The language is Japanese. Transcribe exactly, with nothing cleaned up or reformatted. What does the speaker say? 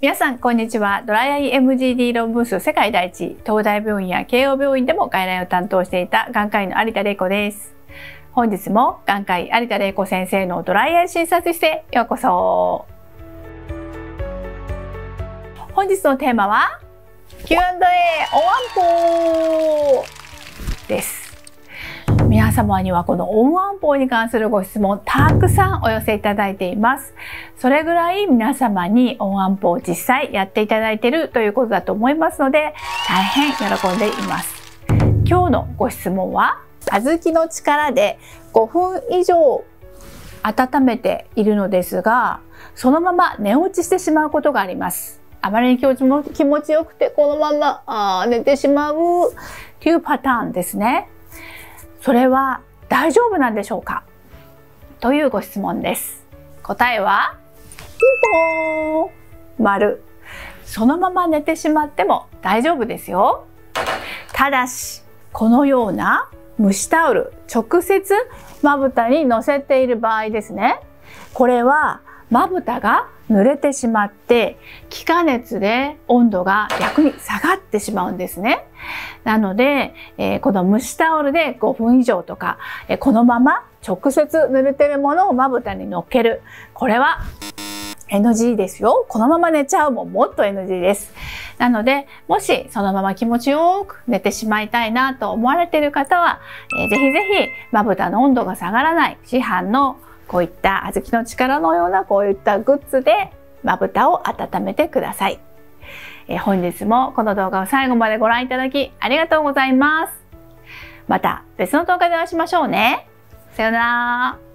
皆さんこんにちは。ドライアイ エムジーディー 論文数世界第一、東大病院や慶応病院でも外来を担当していた眼科医の有田玲子です。本日も眼科医有田玲子先生のドライアイ診察室へようこそ。本日のテーマは キューアンドエー おわんぽです。皆様にはこのおわんぽに関するご質問たくさんお寄せいただいています。それぐらい皆様におわんぽを実際やっていただいているということだと思いますので、大変喜んでいます。今日のご質問は、小豆の力でごふん以上温めているのですが、そのまま寝落ちしてしまうことがあります。あまりに気持ちよくてこのままあ寝てしまうというパターンですね。それは大丈夫なんでしょうかというご質問です。答えはピンポーン丸。そのまま寝てしまっても大丈夫ですよ。ただしこのような蒸しタオル直接まぶたに乗せている場合ですね。これはまぶたが濡れてしまって気化熱で温度が逆に下がってしまうんですね。なので、えー、この蒸しタオルでごふん以上とか、えー、このまま直接濡れてるものをまぶたに乗っける。これは エヌジー ですよ。このまま寝ちゃうももっと エヌジー です。なので、もしそのまま気持ちよく寝てしまいたいなと思われている方は、えー、ぜひぜひまぶたの温度が下がらない市販のこういった小豆の力のようなこういったグッズでまぶたを温めてください。えー、本日もこの動画を最後までご覧いただきありがとうございます。また別の動画でお会いしましょうね。さようなら。